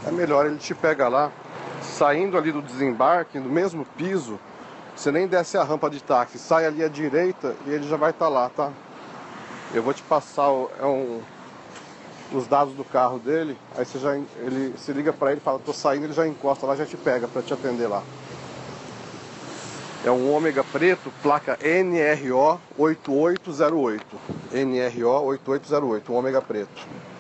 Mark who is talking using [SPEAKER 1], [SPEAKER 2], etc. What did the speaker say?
[SPEAKER 1] é melhor, ele te pega lá, saindo ali do desembarque, no mesmo piso. Você nem desce a rampa de táxi, sai ali à direita e ele já vai estar lá, tá? Eu vou te passar os dados do carro dele, aí ele se liga pra ele, fala, tô saindo, ele já encosta lá, já te pega pra te atender lá. É um Ômega preto, placa NRO 8808. NRO 8808, um Ômega preto.